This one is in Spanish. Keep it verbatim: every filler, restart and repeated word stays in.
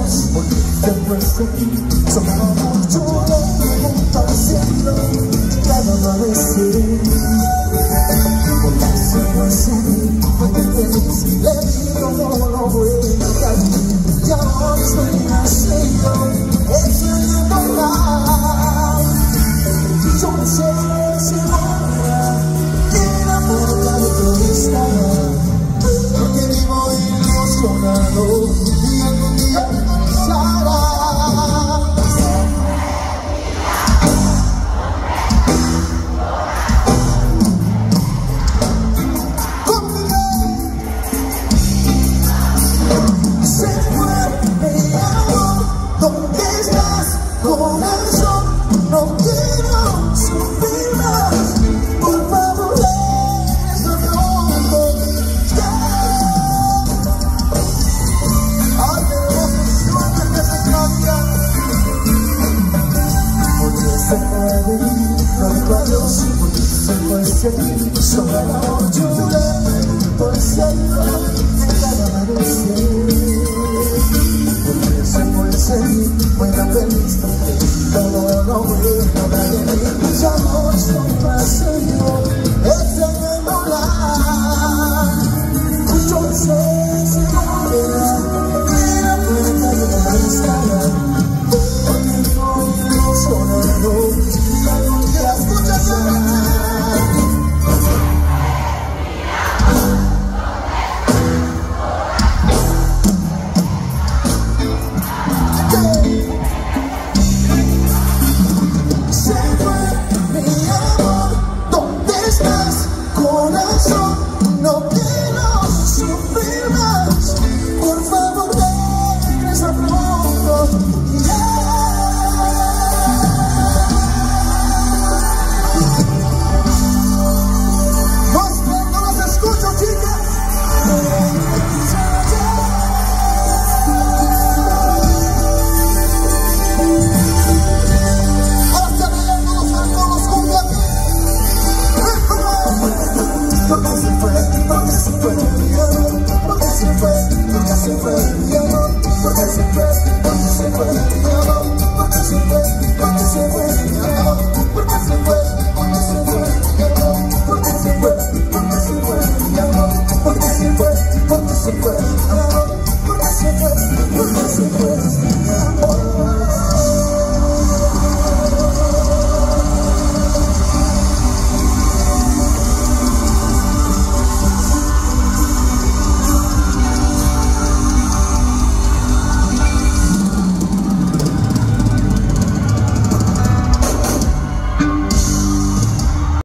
Después de ti, sonaba mucho junto al cielo, cada amanecer. Volverse pues a mí, fue que feliz, le di todo lo bueno que había. Y ahora estoy naciendo, extrañando más. Yo no sé si ahora que la puerta de todo estará, porque vivo ilusionado y algún día regresará. No quiero sufrir más, por favor, eso no ya. Ay, tenemos visiones de secrecia. Porque se puede ir, no digo adiós, porque se puede seguir. Sobre la noche lloré por el cielo de cada amanecer. Porque se puede seguir, buena feliz, todo lo bueno de mí. Ya no estoy más serio, extrañándola. Yo no sé si volverá, y la puerta de la estará, porque estoy ilusionado y algún día escuchará. No